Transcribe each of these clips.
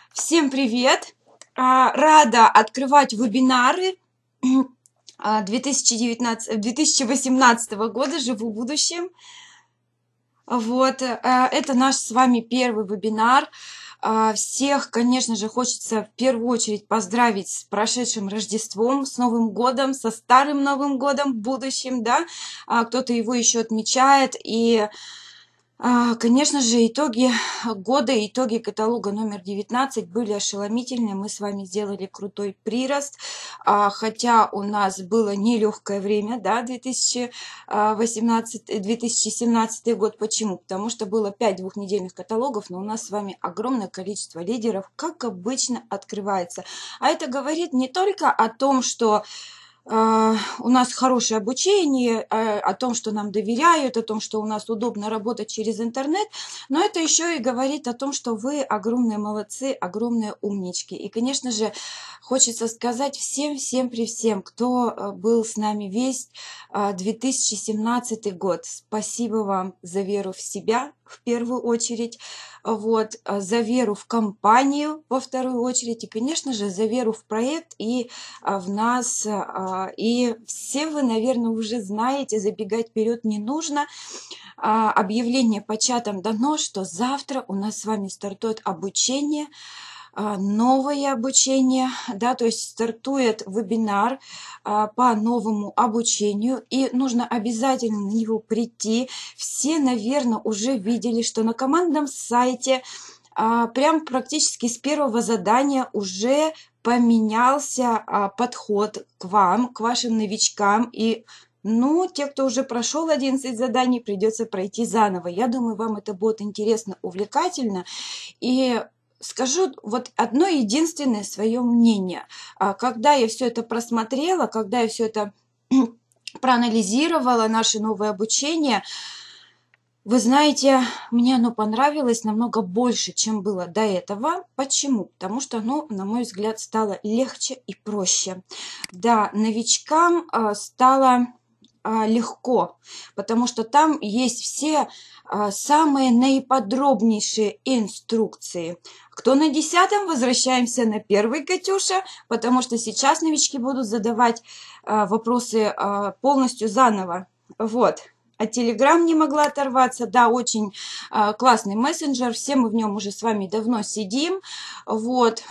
Всем привет! Рада открывать вебинары 2018 года «Живу будущим». Вот, это наш с вами первый вебинар. Всех, конечно же, хочется в первую очередь поздравить с прошедшим Рождеством, с Новым годом, со Старым Новым годом в будущем, да. Кто-то его еще отмечает. И конечно же, итоги года, итоги каталога номер 19 были ошеломительные. Мы с вами сделали крутой прирост, хотя у нас было нелегкое время, да, 2017 год. Почему? Потому что было 5 двухнедельных каталогов, но у нас с вами огромное количество лидеров, как обычно, открывается. А это говорит не только о том, что у нас хорошее обучение, о том, что нам доверяют, о том, что у нас удобно работать через интернет, но это еще и говорит о том, что вы огромные молодцы, огромные умнички. И, конечно же, хочется сказать всем при всем, кто был с нами весь 2017 год. Спасибо вам за веру в себя, в первую очередь, вот, за веру в компанию, во вторую очередь, и, конечно же, за веру в проект и в нас. И все вы, наверное, уже знаете, забегать вперед не нужно. Объявление по чатам дано, что завтра у нас с вами стартует обучение, новое обучение, да, то есть стартует вебинар по новому обучению, и нужно обязательно на него прийти. Все, наверное, уже видели, что на командном сайте прям практически с первого задания уже поменялся подход к вам, к вашим новичкам. И те, кто уже прошел 11 заданий, придется пройти заново. Я думаю, вам это будет интересно, увлекательно. И скажу вот одно единственное свое мнение. Когда я все это просмотрела, когда я все это проанализировала, наше новое обучение, вы знаете, мне оно понравилось намного больше, чем было до этого. Почему? Потому что оно, на мой взгляд, стало легче и проще. Да, новичкам стало легко, потому что там есть все самые наиподробнейшие инструкции. Кто на 10-м, возвращаемся на первый, Катюша, потому что сейчас новички будут задавать вопросы полностью заново. Вот. А Telegram не могла оторваться. Да, очень классный мессенджер. Все мы в нем уже с вами давно сидим. Вот.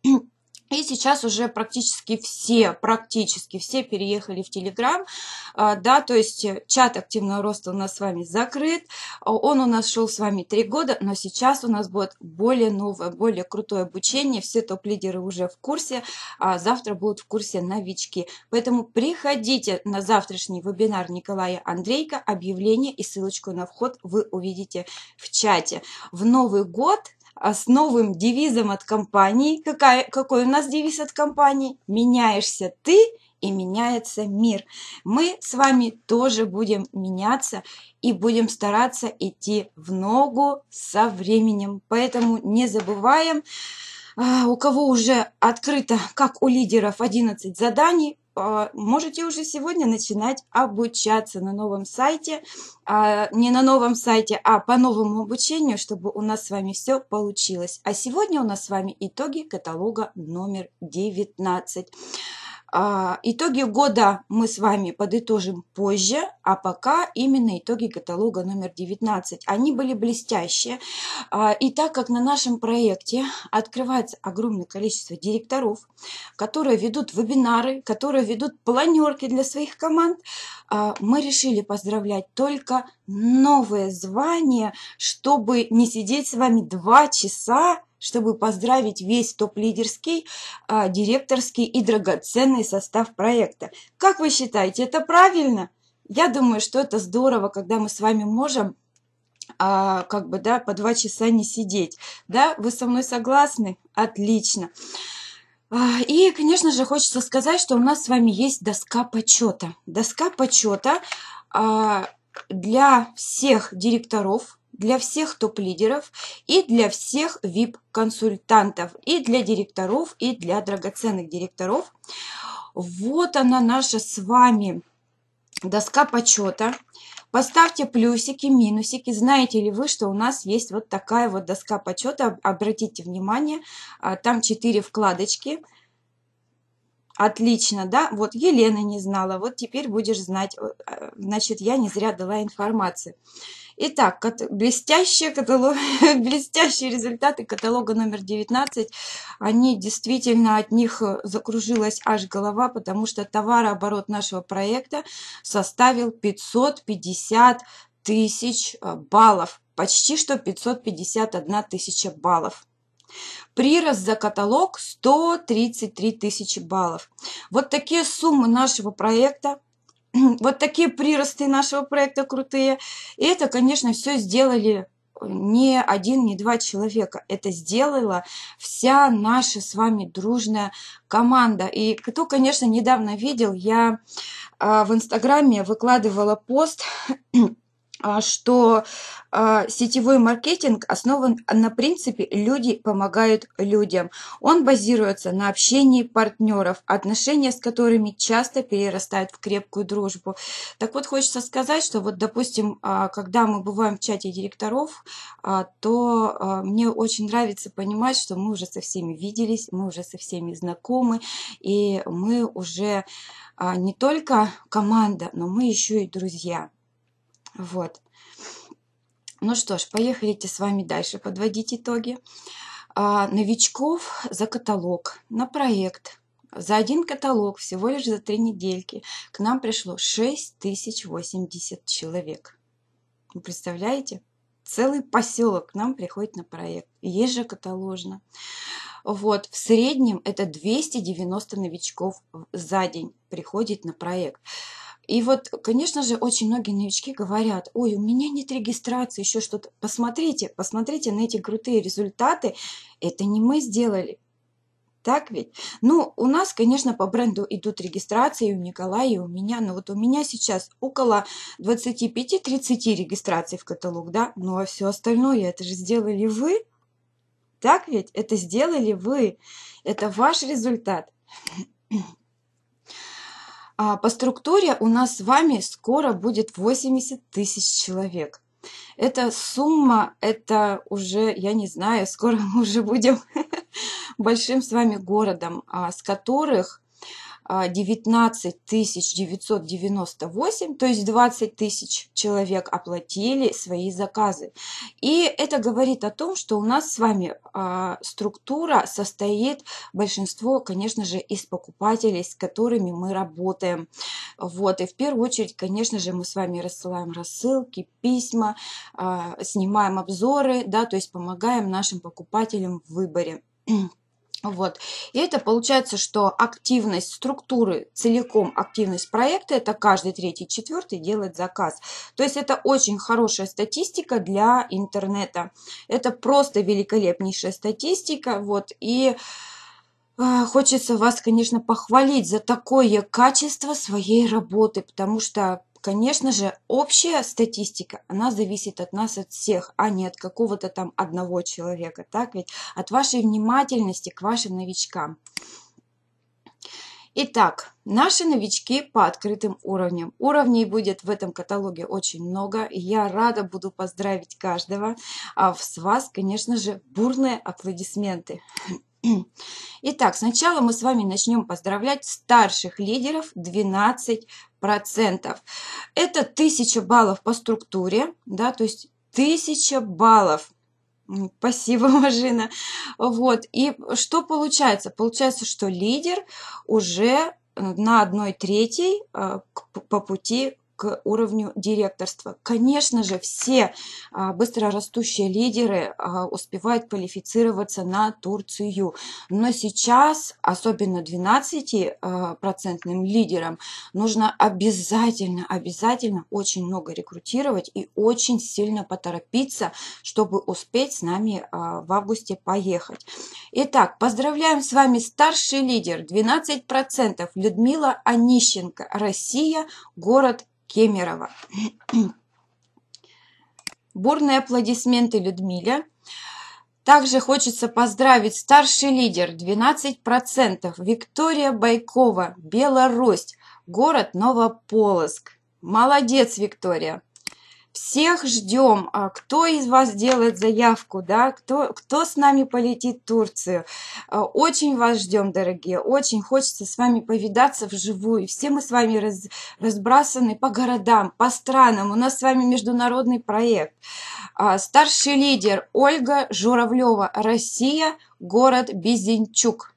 И сейчас уже практически все переехали в Telegram, да, то есть чат активного роста у нас с вами закрыт, он у нас шел с вами 3 года, но сейчас у нас будет более новое, более крутое обучение, все топ-лидеры уже в курсе, а завтра будут в курсе новички. Поэтому приходите на завтрашний вебинар Николая Андрейко, объявление и ссылочку на вход вы увидите в чате. В Новый год с новым девизом от компании. Какой у нас девиз от компании? Меняешься ты, и меняется мир. Мы с вами тоже будем меняться и будем стараться идти в ногу со временем. Поэтому не забываем, у кого уже открыто, как у лидеров, 11 заданий, можете уже сегодня начинать обучаться на новом сайте, не на новом сайте, а по новому обучению, чтобы у нас с вами все получилось. А сегодня у нас с вами итоги каталога номер 19. Итоги года мы с вами подытожим позже, а пока именно итоги каталога номер 19. Они были блестящие. И так как на нашем проекте открывается огромное количество директоров, которые ведут вебинары, которые ведут планерки для своих команд, мы решили поздравлять только новые звания, чтобы не сидеть с вами 2 часа, чтобы поздравить весь топ-лидерский, директорский и драгоценный состав проекта. Как вы считаете, это правильно? Я думаю, что это здорово, когда мы с вами можем по 2 часа не сидеть. Да, вы со мной согласны? Отлично. И, конечно же, хочется сказать, что у нас с вами есть доска почета. Доска почета для всех директоров, для всех топ-лидеров и для всех VIP-консультантов, и для директоров, и для драгоценных директоров. Вот она наша с вами доска почета. Поставьте плюсики, минусики. Знаете ли вы, что у нас есть вот такая вот доска почета? Обратите внимание, там 4 вкладочки. Отлично, да? Вот Елена не знала, вот теперь будешь знать. Значит, я не зря дала информацию. Итак, блестящие результаты каталога номер 19. Они действительно, от них закружилась аж голова, потому что товарооборот нашего проекта составил 550 тысяч баллов. Почти что 551 тысяча баллов. Прирост за каталог 133 тысячи баллов. Вот такие суммы нашего проекта. Вот такие приросты нашего проекта крутые. И это, конечно, все сделали не один, не два человека. Это сделала вся наша с вами дружная команда. И кто, конечно, недавно видел, я в Инстаграме выкладывала пост, что сетевой маркетинг основан на принципе «люди помогают людям». Он базируется на общении партнеров, отношения с которыми часто перерастают в крепкую дружбу. Так вот, хочется сказать, что вот, допустим, когда мы бываем в чате директоров, то мне очень нравится понимать, что мы уже со всеми виделись, мы уже со всеми знакомы, и мы уже не только команда, но мы еще и друзья. Вот. Ну что ж, поехали с вами дальше подводить итоги. Новичков за каталог на проект. За один каталог, всего лишь за 3 недельки, к нам пришло 6080 человек. Вы представляете? Целый поселок к нам приходит на проект. Ежекаталожно. Вот, в среднем это 290 новичков за день приходит на проект. И вот, конечно же, очень многие новички говорят: ой, у меня нет регистрации, еще что-то. Посмотрите на эти крутые результаты. Это не мы сделали. Так ведь? Ну, у нас, конечно, по бренду идут регистрации, у Николая, и у меня. Но вот у меня сейчас около 25-30 регистраций в каталог, да? Ну, а все остальное, это же сделали вы. Так ведь? Это сделали вы. Это ваш результат. По структуре у нас с вами скоро будет 80 тысяч человек. Эта сумма, это уже, я не знаю, скоро мы уже будем большим с вами городом, с которых 19 998, то есть 20 тысяч человек оплатили свои заказы. И это говорит о том, что у нас с вами структура состоит, большинство, конечно же, из покупателей, с которыми мы работаем. Вот. И в первую очередь, конечно же, мы с вами рассылаем рассылки, письма, снимаем обзоры, да, то есть помогаем нашим покупателям в выборе. Вот. И это получается, что активность структуры, целиком активность проекта, это каждый третий, четвертый делает заказ. То есть это очень хорошая статистика для интернета. Это просто великолепнейшая статистика. Вот. И хочется вас, конечно, похвалить за такое качество своей работы, потому что, конечно же, общая статистика, она зависит от нас, от всех, а не от какого-то там одного человека, так ведь? От вашей внимательности к вашим новичкам. Итак, наши новички по открытым уровням. Уровней будет в этом каталоге очень много, и я рада буду поздравить каждого. А с вас, конечно же, бурные аплодисменты. Итак, сначала мы с вами начнем поздравлять старших лидеров 12%. Это 1000 баллов по структуре, да, то есть 1000 баллов. Спасибо, Мажина. Вот, и что получается? Получается, что лидер уже на 1/3 по пути к уровню директорства. Конечно же, все быстрорастущие лидеры успевают квалифицироваться на Турцию. Но сейчас, особенно 12% лидерам, нужно обязательно очень много рекрутировать и очень сильно поторопиться, чтобы успеть с нами в августе поехать. Итак, поздравляем с вами старший лидер, 12%, Людмила Онищенко, Россия, город Кемерово. Бурные аплодисменты Людмиле. Также хочется поздравить старший лидер 12%, Виктория Байкова, Беларусь, город Новополоцк. Молодец, Виктория. Всех ждем. Кто из вас делает заявку, да? Кто с нами полетит в Турцию? Очень вас ждем, дорогие. Очень хочется с вами повидаться вживую. Все мы с вами разбрасаны по городам, по странам. У нас с вами международный проект. Старший лидер Ольга Журавлева, Россия, город Безенчук.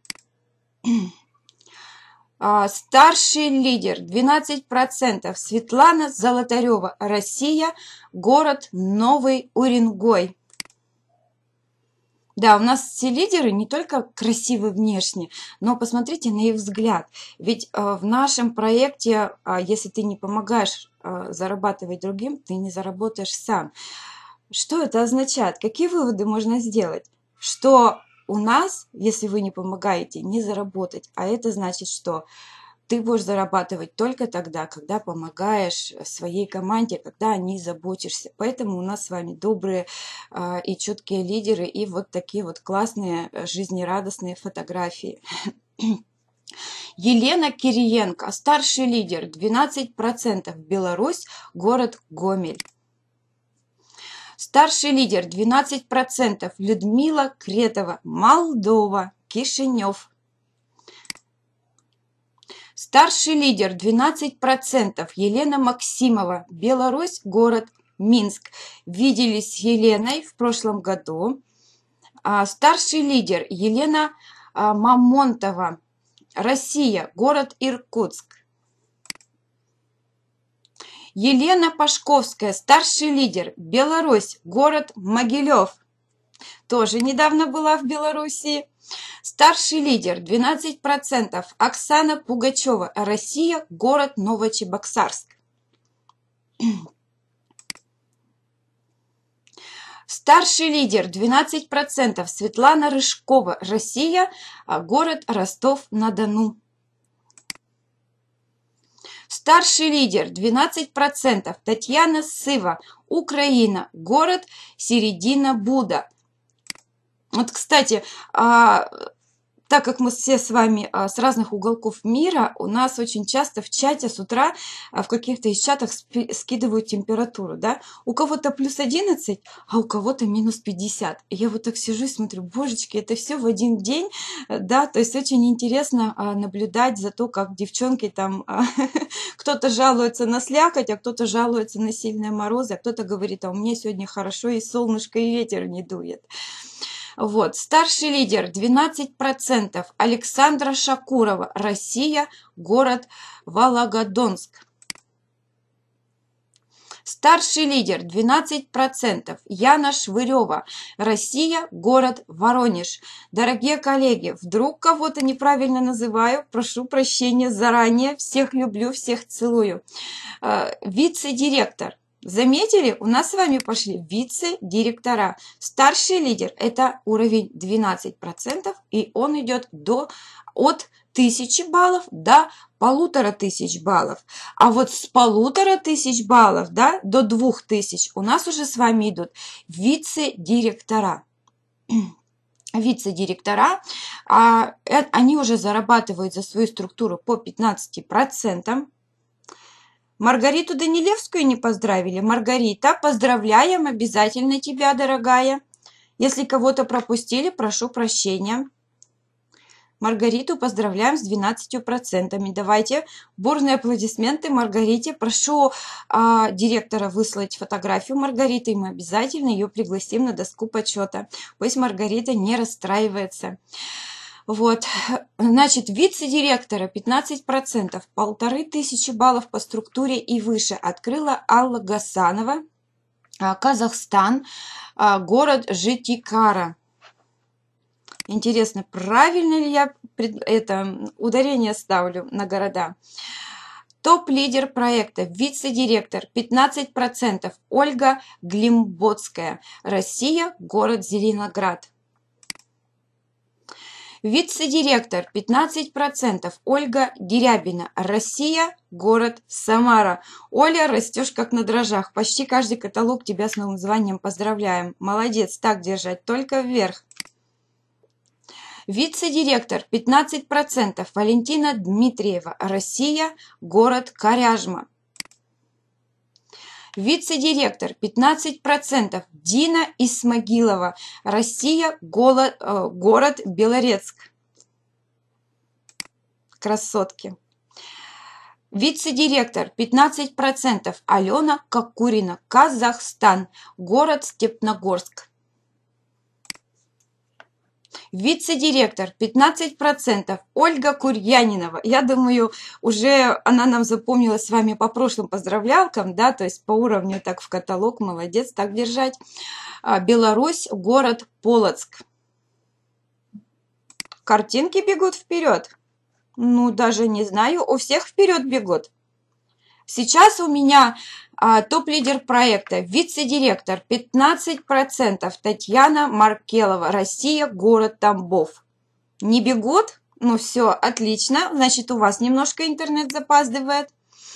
Старший лидер 12% Светлана Золотарева, Россия, город Новый Уренгой. Да, у нас все лидеры не только красивы внешне, но посмотрите на их взгляд. Ведь в нашем проекте, если ты не помогаешь зарабатывать другим, ты не заработаешь сам. Что это означает? Какие выводы можно сделать? Что у нас, если вы не помогаете, не заработать. А это значит, что ты будешь зарабатывать только тогда, когда помогаешь своей команде, когда о ней заботишься. Поэтому у нас с вами добрые и чуткие лидеры, и вот такие вот классные, жизнерадостные фотографии. Елена Кириенко, старший лидер, 12%, Беларусь, город Гомель. Старший лидер 12%. Людмила Кретова, Молдова, Кишинев. Старший лидер 12%. Елена Максимова, Беларусь, город Минск. Виделись с Еленой в прошлом году. Старший лидер Елена Мамонтова, Россия, город Иркутск. Елена Пашковская, старший лидер, Беларусь, город Могилев. Тоже недавно была в Белоруссии. Старший лидер, 12%, Оксана Пугачева, Россия, город Новочебоксарск. Старший лидер, 12%, Светлана Рыжкова, Россия, город Ростов-на-Дону. Старший лидер 12%. Татьяна Сыва, Украина, город Середина Буда. Вот, кстати, так как мы все с вами с разных уголков мира, у нас очень часто в чате с утра, в каких-то из чатах скидывают температуру, да? У кого-то плюс 11, а у кого-то минус 50. И я вот так сижу и смотрю, божечки, это все в один день, да? То есть очень интересно наблюдать за то, как девчонки там, кто-то жалуется на слякоть, а кто-то жалуется на сильные морозы, а кто-то говорит, а у меня сегодня хорошо и солнышко, и ветер не дует. Вот, старший лидер 12%, Александра Шакурова, Россия, город Волгодонск. Старший лидер 12%, Яна Швырева, Россия, город Воронеж. Дорогие коллеги, вдруг кого-то неправильно называю, прошу прощения заранее, всех люблю, всех целую. Вице-директор. Заметили, у нас с вами пошли вице-директора. Старший лидер – это уровень 12%, и он идет от 1000 баллов до 1500 баллов. А вот с 1500 баллов, да, до 2000 у нас уже с вами идут вице-директора. Вице-директора, они уже зарабатывают за свою структуру по 15%. Маргариту Данилевскую не поздравили? Маргарита, поздравляем обязательно тебя, дорогая. Если кого-то пропустили, прошу прощения. Маргариту поздравляем с 12%. Давайте бурные аплодисменты Маргарите. Прошу директора выслать фотографию Маргариты, и мы обязательно ее пригласим на доску почета. Пусть Маргарита не расстраивается. Вот, значит, вице-директора 15%, 1500 баллов по структуре и выше открыла Алла Гасанова, Казахстан, город Житикара. Интересно, правильно ли я ударение ставлю на города? Топ-лидер проекта, вице-директор 15%, Ольга Глимботская, Россия, город Зеленоград. Вице-директор 15%, Ольга Дерябина, Россия, город Самара. Оля, растешь как на дрожжах. Почти каждый каталог тебя с новым званием поздравляем. Молодец, так держать, только вверх. Вице-директор 15%, Валентина Дмитриева, Россия, город Коряжма. Вице-директор 15% Дина Исмагилова, Россия, город Белорецк. Красотки. Вице-директор 15% Алена Кокурина, Казахстан, город Степногорск. Вице-директор 15% Ольга Курьянинова. Я думаю, уже она нам запомнилась с вами по прошлым поздравлялкам, да, то есть по уровню так в каталог, молодец, так держать. Беларусь, город Полоцк. Картинки бегут вперед. Ну, даже не знаю, у всех вперед бегут. Сейчас у меня топ-лидер проекта, вице-директор 15% Татьяна Маркелова, Россия, город Тамбов. Не бегут? Ну все, отлично, значит у вас немножко интернет запаздывает.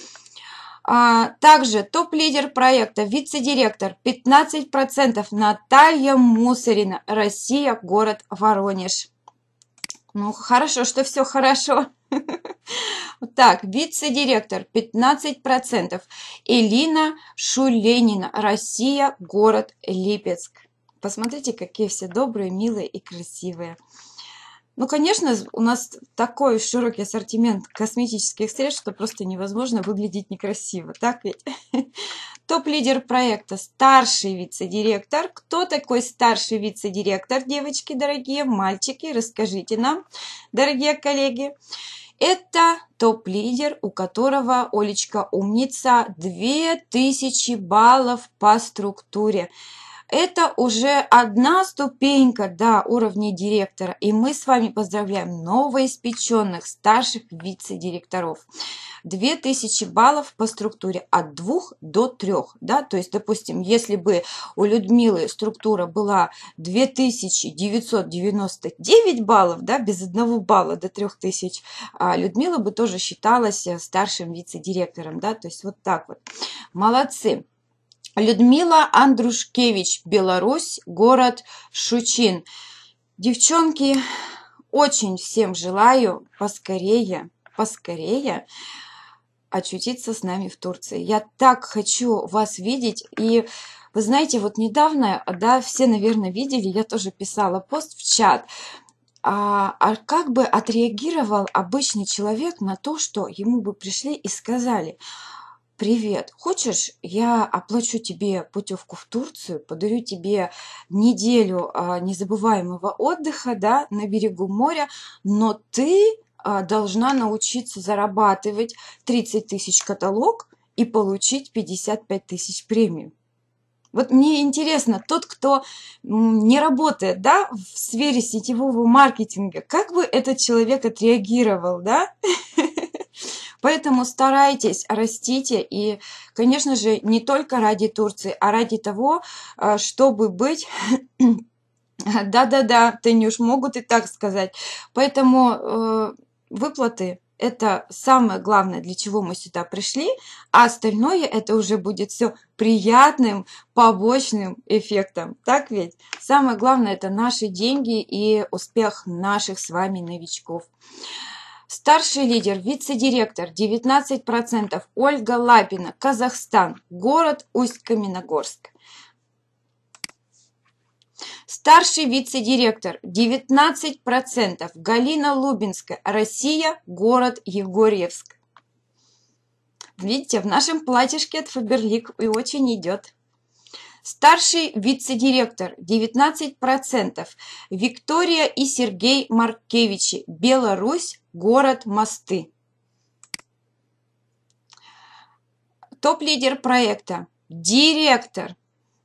Также топ-лидер проекта, вице-директор 15% Наталья Мусорина, Россия, город Воронеж. Ну, хорошо, что все хорошо. Так, вице-директор 15%. Элина Шуленина, Россия, город Липецк. Посмотрите, какие все добрые, милые и красивые. Ну, конечно, у нас такой широкий ассортимент косметических средств, что просто невозможно выглядеть некрасиво. Так ведь? Топ-лидер проекта, старший вице-директор. Кто такой старший вице-директор, девочки дорогие, мальчики? Расскажите нам, дорогие коллеги. Это топ-лидер, у которого, Олечка, умница, 2000 баллов по структуре. Это уже одна ступенька до уровня директора. И мы с вами поздравляем новоиспеченных старших вице-директоров. 2000 баллов по структуре от 2 до 3. Да? То есть, допустим, если бы у Людмилы структура была 2999 баллов, да, без 1 балла до 3000, Людмила бы тоже считалась старшим вице-директором. Да? То есть вот так вот. Молодцы. Людмила Андрушкевич, Беларусь, город Шучин. Девчонки, очень всем желаю поскорее очутиться с нами в Турции. Я так хочу вас видеть. И вы знаете, вот недавно, да, все, наверное, видели, я тоже писала пост в чат. Как бы отреагировал обычный человек на то, что ему бы пришли и сказали: привет, хочешь, я оплачу тебе путевку в Турцию, подарю тебе неделю незабываемого отдыха, да, на берегу моря, но ты должна научиться зарабатывать 30 тысяч каталог и получить 55 тысяч премию. Вот мне интересно, тот, кто не работает, да, в сфере сетевого маркетинга, как бы этот человек отреагировал, да? Поэтому старайтесь, растите, и, конечно же, не только ради Турции, а ради того, чтобы быть... Да-да-да, Танюш, могут и так сказать. Поэтому выплаты – это самое главное, для чего мы сюда пришли, а остальное – это уже будет все приятным побочным эффектом. Так ведь? Самое главное – это наши деньги и успех наших с вами новичков. Старший лидер, вице-директор, 19%, Ольга Лапина, Казахстан, город Усть-Каменогорск. Старший вице-директор, 19%, Галина Лубинская, Россия, город Егорьевск. Видите, в нашем платьишке от Фаберлик и очень идет. Старший вице-директор, 19%, Виктория и Сергей Маркевичи, Беларусь, город Мосты. Топ-лидер проекта, директор,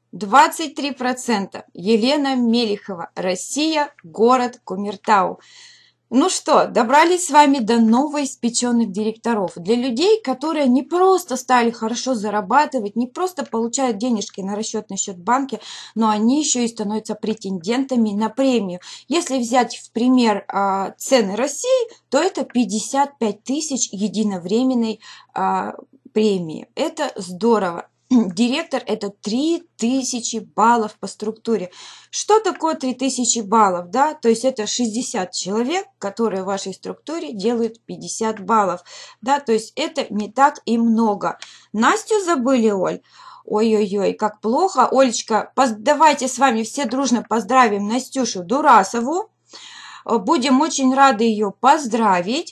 23%, Елена Мелихова, Россия, город Кумертау. Ну что, добрались с вами до новоиспеченных директоров. Для людей, которые не просто стали хорошо зарабатывать, не просто получают денежки на расчетный счет в банке, но они еще и становятся претендентами на премию. Если взять в пример цены России, то это 55 тысяч единовременной премии. Это здорово. Директор – это 3000 баллов по структуре. Что такое 3000 баллов? Да? То есть это 60 человек, которые в вашей структуре делают 50 баллов. Да? То есть это не так и много. Настю забыли, Оль? Ой-ой-ой, как плохо. Олечка, давайте с вами все дружно поздравим Настюшу Дурасову. Будем очень рады ее поздравить.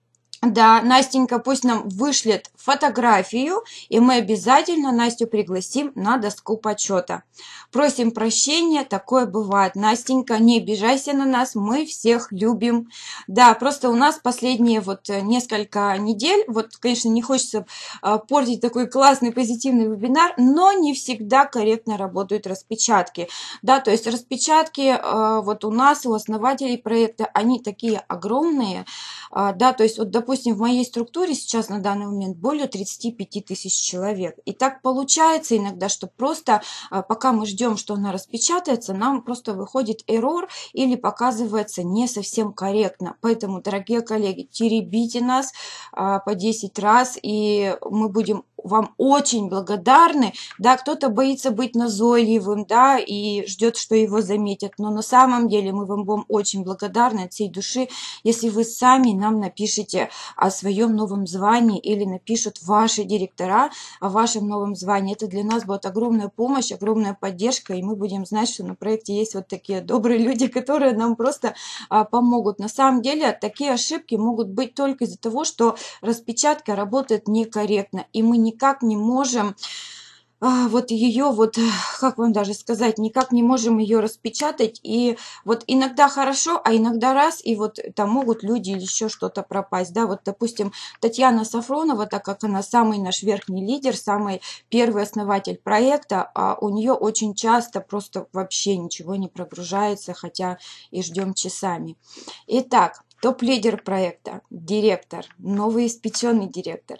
Да, Настенька пусть нам вышлет фотографию, и мы обязательно Настю пригласим на доску почета. Просим прощения, такое бывает. Настенька, не обижайся на нас, мы всех любим. Да, просто у нас последние вот несколько недель, вот, конечно, не хочется портить такой классный позитивный вебинар, но не всегда корректно работают распечатки. Да, то есть распечатки вот у нас, у основателей проекта, они такие огромные, да, то есть вот, допустим, в моей структуре сейчас на данный момент более 35 тысяч человек. И так получается иногда, что просто пока мы ждем, что она распечатается, нам просто выходит error или показывается не совсем корректно. Поэтому, дорогие коллеги, теребите нас по 10 раз, и мы будем вам очень благодарны. Да, кто-то боится быть назойливым, да, и ждет, что его заметят. Но на самом деле мы вам очень благодарны от всей души, если вы сами нам напишите о своем новом звании или напишут ваши директора о вашем новом звании. Это для нас будет огромная помощь, огромная поддержка, и мы будем знать, что на проекте есть вот такие добрые люди, которые нам просто помогут. На самом деле такие ошибки могут быть только из-за того, что распечатка работает некорректно, и мы никак не можем вот ее, вот, как вам даже сказать, никак не можем ее распечатать, и вот иногда хорошо, а иногда раз, и вот там могут люди или еще что-то пропасть, да, вот, допустим, Татьяна Сафронова, так как она самый наш верхний лидер, самый первый основатель проекта, у нее очень часто просто вообще ничего не прогружается, хотя и ждем часами. Итак, топ-лидер проекта, директор, новоиспеченный директор,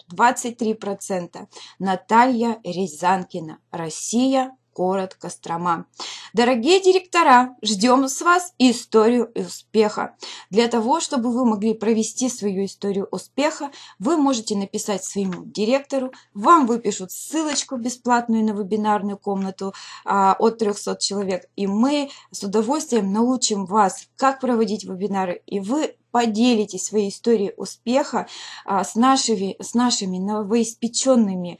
23%, Наталья Рязанкина, Россия, город Кострома. Дорогие директора, ждем с вас историю успеха. Для того, чтобы вы могли провести свою историю успеха, вы можете написать своему директору, вам выпишут ссылочку бесплатную на вебинарную комнату от 300 человек, и мы с удовольствием научим вас, как проводить вебинары, и вы поделитесь своей историей успеха с нашими новоиспеченными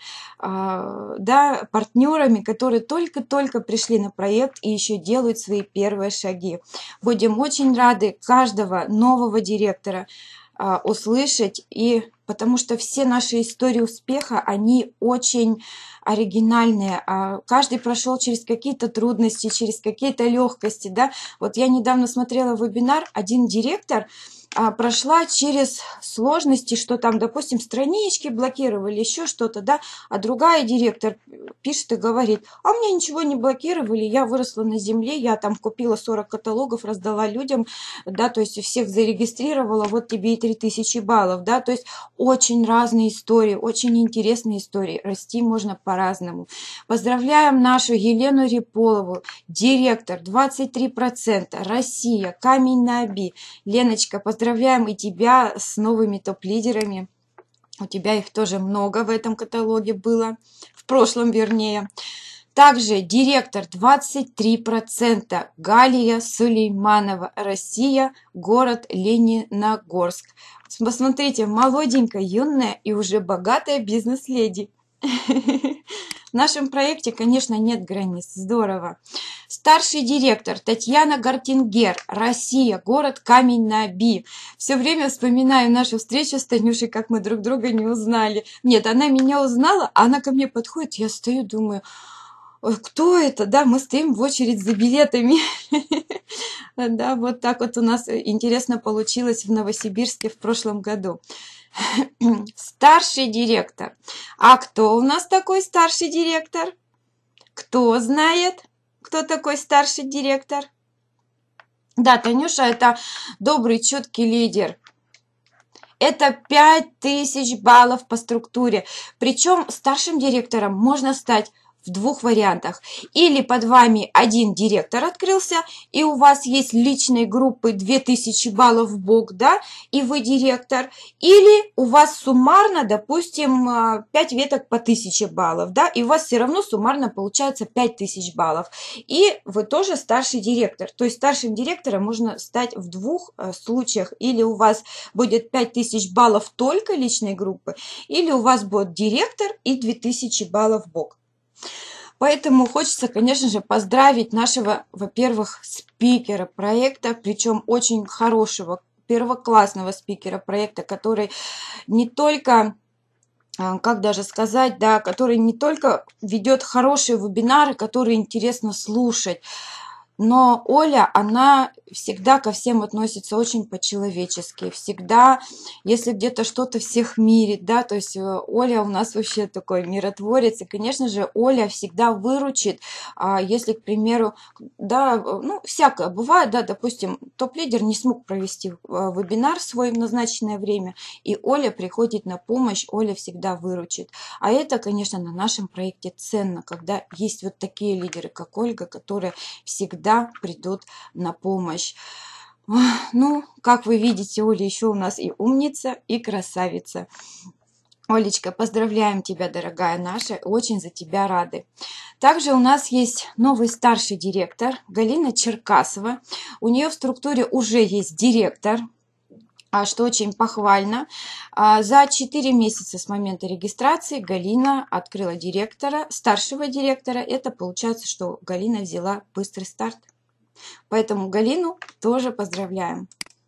да, партнерами, которые только-только пришли на проект и еще делают свои первые шаги. Будем очень рады каждого нового директора услышать, и потому что все наши истории успеха, они очень оригинальные. Каждый прошел через какие-то трудности, через какие-то легкости. Да? Вот я недавно смотрела вебинар, один директор прошла через сложности, что там, допустим, странички блокировали, еще что-то, да, а другая директор пишет и говорит, а мне ничего не блокировали, я выросла на земле, я там купила 40 каталогов, раздала людям, да, то есть всех зарегистрировала, вот тебе и 3000 баллов, да, то есть очень разные истории, очень интересные истории, расти можно по-разному. Поздравляем нашу Елену Реполову, директор, 23%, Россия, камень на Оби. Леночка, поздравляем и тебя с новыми топ-лидерами. У тебя их тоже много в этом каталоге было, в прошлом вернее. Также директор 23%, Галия Сулейманова, Россия, город Лениногорск. Посмотрите, молоденькая, юная и уже богатая бизнес-леди. В нашем проекте, конечно, нет границ. Здорово. Старший директор Татьяна Гартингер, Россия, город Камень на Оби. Все время вспоминаю нашу встречу с Танюшей, как мы друг друга не узнали. Нет, она меня узнала, а она ко мне подходит, я стою, думаю, кто это? Да, мы стоим в очередь за билетами. Да, вот так вот у нас интересно получилось в Новосибирске в прошлом году. Старший директор. А кто у нас такой старший директор? Кто знает, кто такой старший директор? Да, Танюша, это добрый, чуткий лидер. Это 5000 баллов по структуре. Причем старшим директором можно стать в двух вариантах. Или под вами один директор открылся, и у вас есть личные группы 2000 баллов в бок, да, и вы директор. Или у вас суммарно, допустим, 5 веток по 1000 баллов, да, и у вас все равно суммарно получается 5000 баллов. И вы тоже старший директор. То есть старшим директором можно стать в двух случаях. Или у вас будет 5000 баллов только личной группы, или у вас будет директор и 2000 баллов в бок. Поэтому хочется, конечно же, поздравить нашего, во-первых, спикера проекта, причем очень хорошего, первоклассного спикера проекта, который не только, как даже сказать, да, который не только ведет хорошие вебинары, которые интересно слушать, но Оля, она всегда ко всем относится очень по-человечески. Всегда, если где-то что-то всех мирит, да, то есть Оля у нас вообще такой миротворец. И, конечно же, Оля всегда выручит, если, к примеру, да, ну, всякое бывает, да, допустим, топ-лидер не смог провести вебинар в свое назначенное время, и Оля приходит на помощь, Оля всегда выручит. А это, конечно, на нашем проекте ценно, когда есть вот такие лидеры, как Ольга, которые всегда придут на помощь. Ну, как вы видите, Оля еще у нас и умница, и красавица. Олечка, поздравляем тебя, дорогая наша, очень за тебя рады. Также у нас есть новый старший директор Галина Черкасова. У нее в структуре уже есть директор, что очень похвально. За 4 месяца с момента регистрации Галина открыла директора, старшего директора. Это получается, что Галина взяла быстрый старт. Поэтому Галину тоже поздравляем.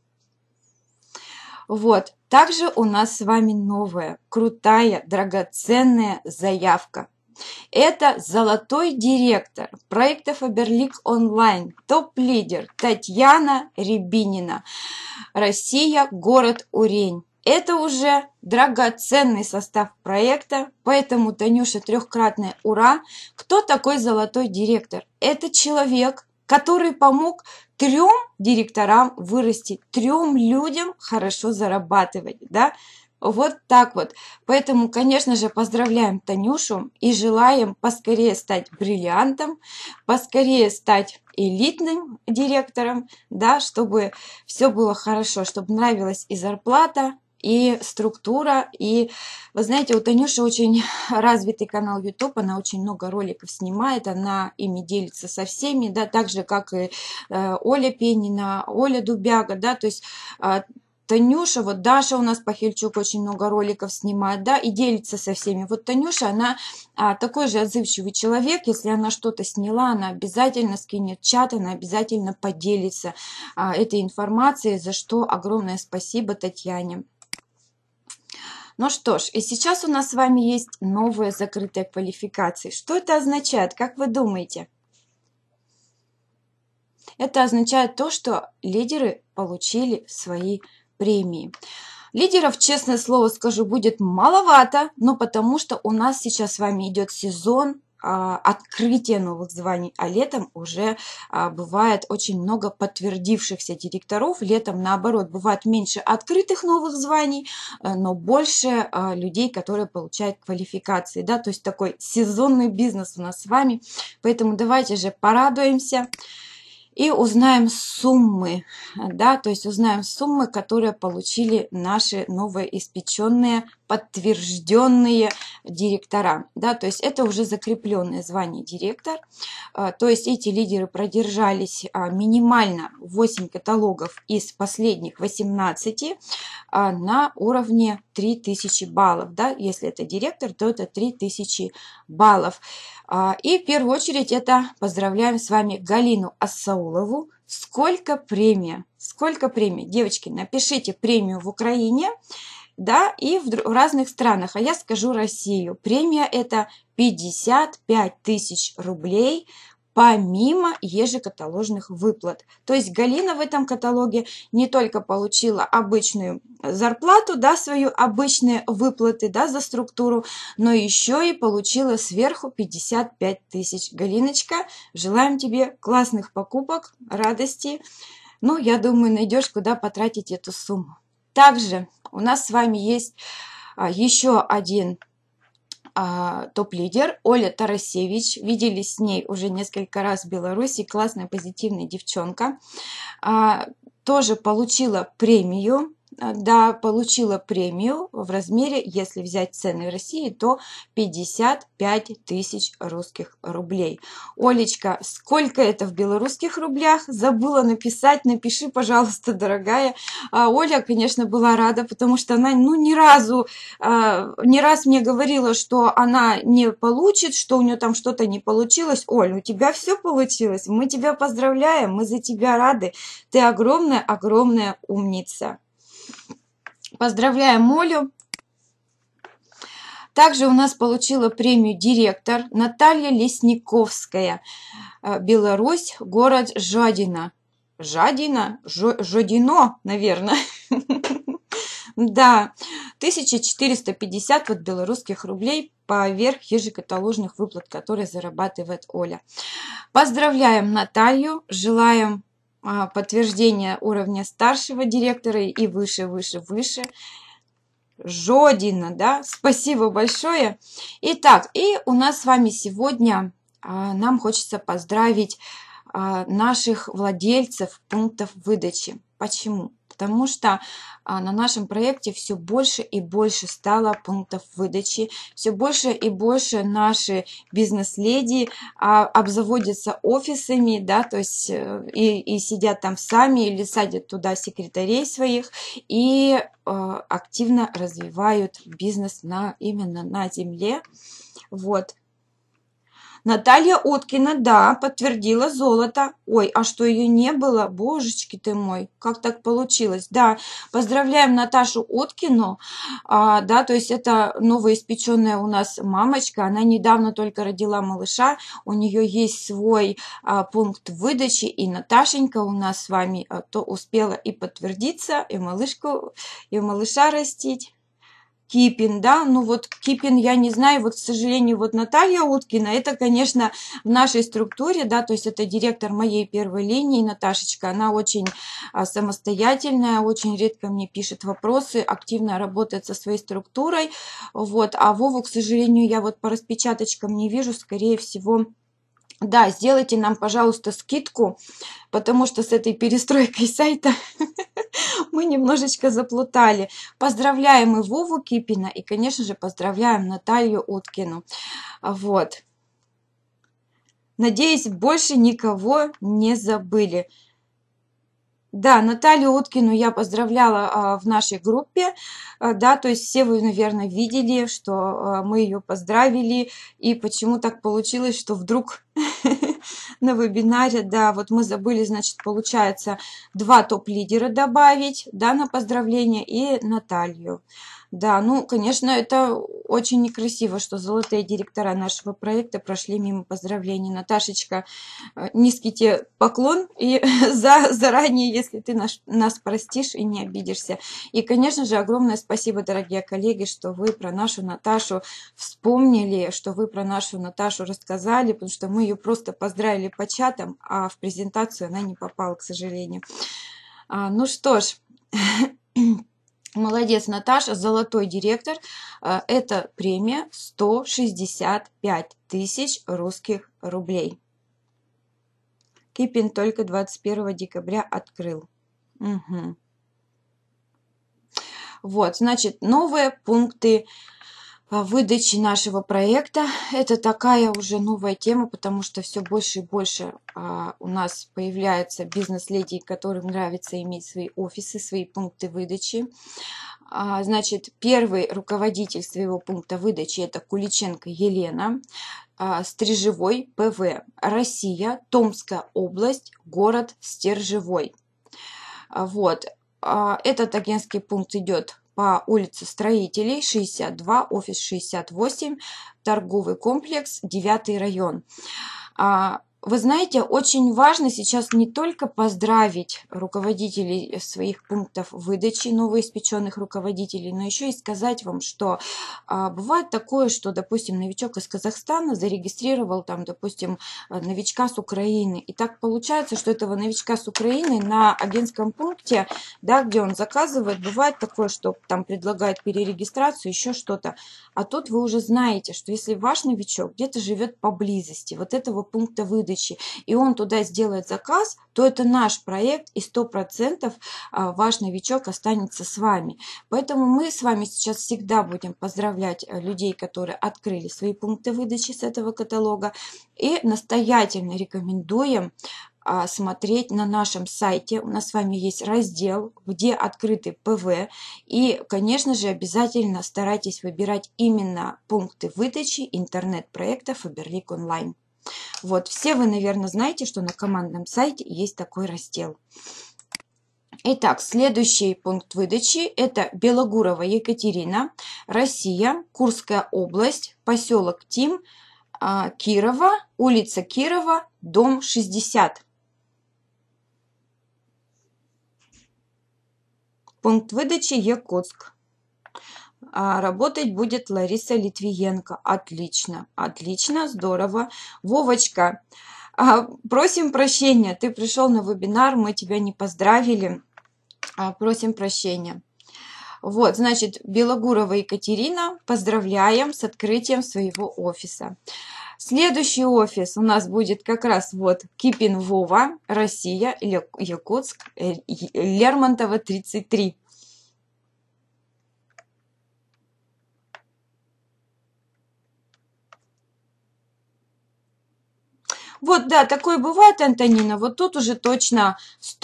Вот. Также у нас с вами новая, крутая, драгоценная заявка. Это золотой директор проекта Faberlic онлайн, топ-лидер Татьяна Рябинина. Россия, город Урень. Это уже драгоценный состав проекта, поэтому, Танюша, трехкратное ура. Кто такой золотой директор? Это человек, который помог 3 директорам вырасти, 3 людям хорошо зарабатывать, да? Вот так вот. Поэтому, конечно же, поздравляем Танюшу и желаем поскорее стать бриллиантом, поскорее стать элитным директором, да, чтобы все было хорошо, чтобы нравилась и зарплата, и структура, и, вы знаете, у Танюши очень развитый канал YouTube, она очень много роликов снимает, она ими делится со всеми, да, так же, как и Оля Пенина, Оля Дубяга, да, то есть Танюша, вот Даша у нас Пахельчук очень много роликов снимает, да, и делится со всеми. Вот Танюша, она такой же отзывчивый человек, если она что-то сняла, она обязательно скинет в чат, она обязательно поделится этой информацией, за что огромное спасибо Татьяне. Ну что ж, и сейчас у нас с вами есть новая закрытая квалификация. Что это означает, как вы думаете? Это означает то, что лидеры получили свои премии. Лидеров, честное слово скажу, будет маловато, но потому что у нас сейчас с вами идет сезон открытия новых званий, а летом уже бывает очень много подтвердившихся директоров. Летом, наоборот, бывает меньше открытых новых званий, но больше людей, которые получают квалификации. Да? То есть такой сезонный бизнес у нас с вами. Поэтому давайте же порадуемся и узнаем суммы, да, то есть узнаем суммы, которые получили наши новоиспеченные, подтвержденные директора, да, то есть это уже закрепленное звание директор, то есть эти лидеры продержались минимально 8 каталогов из последних 18 на уровне 3000 баллов, да, если это директор, то это 3000 баллов. И в первую очередь это поздравляем с вами Галину Ассаулову. Сколько премия? Сколько премий? Девочки, напишите премию в Украине, да, и в разных странах. А я скажу Россию. Премия это 55 тысяч рублей помимо ежекаталожных выплат. То есть Галина в этом каталоге не только получила обычную зарплату, да, свою обычные выплаты, да, за структуру, но еще и получила сверху 55 тысяч. Галиночка, желаем тебе классных покупок, радости. Ну, я думаю, найдешь, куда потратить эту сумму. Также у нас с вами есть еще один топ-лидер Оля Тарасевич. Виделись с ней уже несколько раз в Беларуси. Классная, позитивная девчонка. Тоже получила премию да, получила премию в размере, если взять цены в России, то 55 тысяч русских рублей. Олечка, сколько это в белорусских рублях? Забыла написать, напиши, пожалуйста, дорогая. Оля, конечно, была рада, потому что она, ну, не раз мне говорила, что она не получит, что у нее там что-то не получилось. Оль, у тебя все получилось, мы тебя поздравляем, мы за тебя рады. Ты огромная умница. Поздравляем Олю. Также у нас получила премию директор Наталья Лесниковская, Беларусь, город Жадино. Жадино, наверное. Да, 1450 вот белорусских рублей поверх ежекаталожных выплат, которые зарабатывает Оля. Поздравляем Наталью, желаем подтверждения уровня старшего директора и выше. Жодина, да, спасибо большое. Итак, и у нас с вами сегодня нам хочется поздравить наших владельцев пунктов выдачи. Почему? Потому что на нашем проекте все больше и больше стало пунктов выдачи, все больше и больше наши бизнес-леди обзаводятся офисами, да, то есть и сидят там сами или садят туда секретарей своих и активно развивают бизнес именно на земле. Вот. Наталья Уткина, да, подтвердила золото. Ой, а что ее не было? Божечки ты мой, как так получилось? Да, поздравляем Наташу Уткину, да, то есть это новоиспеченная у нас мамочка, она недавно только родила малыша, у нее есть свой пункт выдачи, и Наташенька у нас с вами то успела и подтвердиться, и малышку, и малыша растить. Кипин, да, ну вот Кипин, я не знаю, вот, к сожалению, вот Наталья Уткина, это, конечно, в нашей структуре, да, то есть это директор моей первой линии, Наташечка, она очень самостоятельная, очень редко мне пишет вопросы, активно работает со своей структурой, вот, а Вову, к сожалению, я вот по распечаточкам не вижу, скорее всего. Да, сделайте нам, пожалуйста, скидку, потому что с этой перестройкой сайта мы немножечко заплутали. Поздравляем и Вову Кипина, и, конечно же, поздравляем Наталью Уткину. Вот. Надеюсь, больше никого не забыли. Да, Наталью Уткину я поздравляла в нашей группе, да, то есть все вы, наверное, видели, что мы ее поздравили, и почему так получилось, что вдруг на вебинаре, да, вот мы забыли, значит, получается, 2 топ-лидера добавить, да, на поздравление, и Наталью. Да, ну, конечно, это очень некрасиво, что золотые директора нашего проекта прошли мимо поздравлений. Наташечка, низкий тебе поклон и заранее, если ты нас простишь и не обидишься. И, конечно же, огромное спасибо, дорогие коллеги, что вы про нашу Наташу вспомнили, что вы про нашу Наташу рассказали, потому что мы ее просто поздравили по чатам, а в презентацию она не попала, к сожалению. Ну что ж... Молодец, Наташа, золотой директор. Это премия 165 тысяч русских рублей. Кипин только 21 декабря открыл. Угу. Вот, значит, новые пункты выдачи нашего проекта. Это такая уже новая тема, потому что все больше и больше у нас появляется бизнес-леди, которым нравится иметь свои офисы, свои пункты выдачи. Значит, первый руководитель своего пункта выдачи — это Куличенко Елена, Стрежевой ПВ, Россия, Томская область, город Стержевой. Вот. Этот агентский пункт идет по улице Строителей, 62, офис 68, торговый комплекс, 9 район. Вы знаете, очень важно сейчас не только поздравить руководителей своих пунктов выдачи, новоиспеченных руководителей, но еще и сказать вам, что бывает такое, что, допустим, новичок из Казахстана зарегистрировал там, допустим, новичка с Украины. И так получается, что этого новичка с Украины на агентском пункте, да, где он заказывает, бывает такое, что там предлагают перерегистрацию, еще что-то. А тут вы уже знаете, что если ваш новичок где-то живет поблизости вот этого пункта выдачи, выдачи, и он туда сделает заказ, то это наш проект, и 100% ваш новичок останется с вами. Поэтому мы с вами сейчас всегда будем поздравлять людей, которые открыли свои пункты выдачи с этого каталога, и настоятельно рекомендуем смотреть на нашем сайте. У нас с вами есть раздел, где открыты ПВ. И, конечно же, обязательно старайтесь выбирать именно пункты выдачи интернет-проекта Faberlic Online. Вот, все вы, наверное, знаете, что на командном сайте есть такой раздел. Итак, следующий пункт выдачи – это Белогурова Екатерина, Россия, Курская область, поселок Тим, Кирова, улица Кирова, дом 60. Пункт выдачи Якутск. Работать будет Лариса Литвиенко. Отлично, отлично, здорово. Вовочка, просим прощения, ты пришел на вебинар, мы тебя не поздравили. Просим прощения. Вот, значит, Белогурова Екатерина, поздравляем с открытием своего офиса. Следующий офис у нас будет как раз вот Кипин Вова, Россия, Якутск, Лермонтова, 33. Вот, да, такое бывает, Антонина. Вот тут уже точно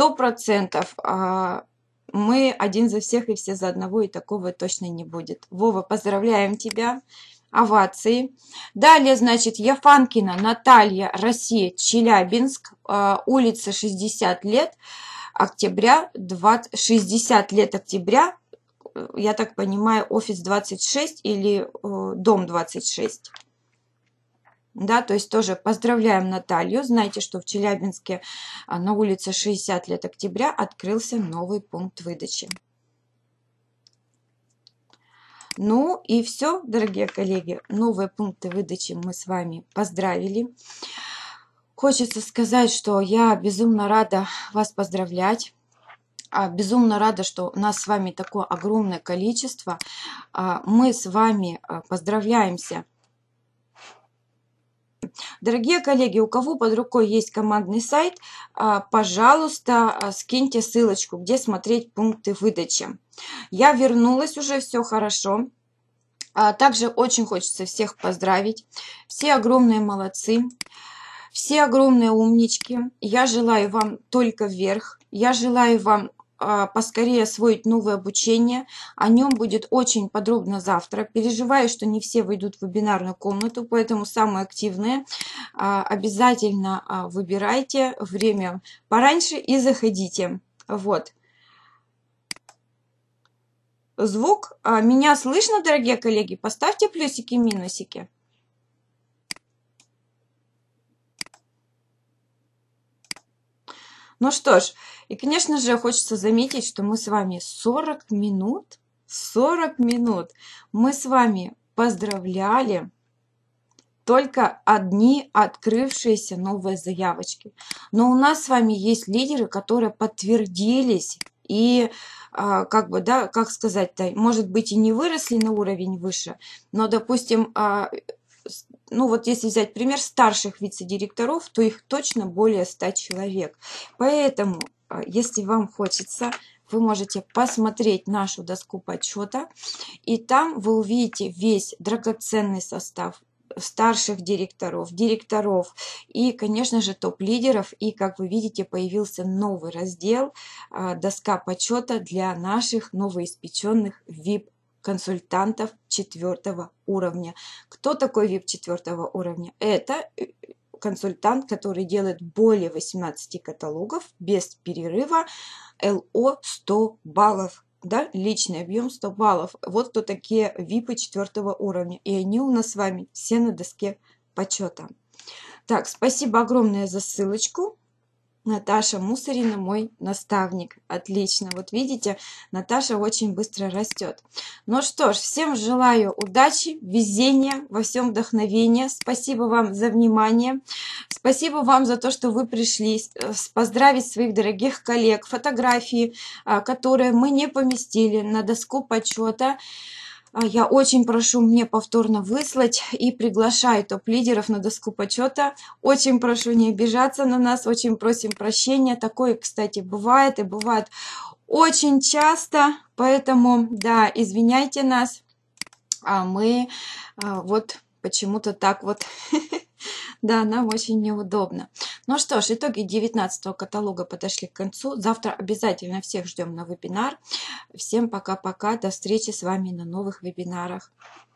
100%. Мы один за всех и все за одного, и такого точно не будет. Вова, поздравляем тебя. Овации. Далее, значит, Яфанкина Наталья, Россия, Челябинск, улица 60 лет, октября, 60 лет октября, я так понимаю, офис 26 или дом 26. Да, то есть тоже поздравляем Наталью. Знаете, что в Челябинске на улице 60 лет октября открылся новый пункт выдачи. Ну и все, дорогие коллеги, новые пункты выдачи мы с вами поздравили. Хочется сказать, что я безумно рада вас поздравлять. Безумно рада, что у нас с вами такое огромное количество. Мы с вами поздравляемся. Дорогие коллеги, у кого под рукой есть командный сайт, пожалуйста, скиньте ссылочку, где смотреть пункты выдачи. Я вернулась уже, все хорошо. Также очень хочется всех поздравить. Все огромные молодцы, все огромные умнички. Я желаю вам только вверх. Я желаю вам поскорее освоить новое обучение. О нем будет очень подробно завтра. Переживаю, что не все войдут в вебинарную комнату, поэтому самые активные обязательно выбирайте время пораньше и заходите. Вот. Звук. Меня слышно, дорогие коллеги? Поставьте плюсики, минусики. Ну что ж, и, конечно же, хочется заметить, что мы с вами 40 минут мы с вами поздравляли только одни открывшиеся новые заявочки. Но у нас с вами есть лидеры, которые подтвердились и, как бы, да, как сказать-то, может быть, и не выросли на уровень выше, но, допустим, ну вот если взять пример старших вице-директоров, то их точно более 100 человек. Поэтому, если вам хочется, вы можете посмотреть нашу доску подсчета, и там вы увидите весь драгоценный состав старших директоров, и, конечно же, топ-лидеров. И, как вы видите, появился новый раздел «Доска почета» для наших новоиспеченных VIP-консультантов 4 уровня. Кто такой VIP 4 уровня? Это консультант, который делает более 18 каталогов без перерыва, ЛО 100 баллов. Да, личный объем 100 баллов. Вот кто такие ВИПы 4 уровня. И они у нас с вами все на доске почета. Так, спасибо огромное за ссылочку. Наташа Мусорина, мой наставник. Отлично. Вот видите, Наташа очень быстро растет. Ну что ж, всем желаю удачи, везения, во всем вдохновения. Спасибо вам за внимание. Спасибо вам за то, что вы пришли поздравить своих дорогих коллег. Фотографии, которые мы не поместили на доску почета. Я очень прошу мне повторно выслать и приглашаю топ-лидеров на доску почета. Очень прошу не обижаться на нас, очень просим прощения. Такое, кстати, бывает и бывает очень часто, поэтому, да, извиняйте нас, а мы вот почему-то так вот, да, нам очень неудобно. Ну что ж, итоги 19-го каталога подошли к концу. Завтра обязательно всех ждем на вебинар. Всем пока-пока, до встречи с вами на новых вебинарах.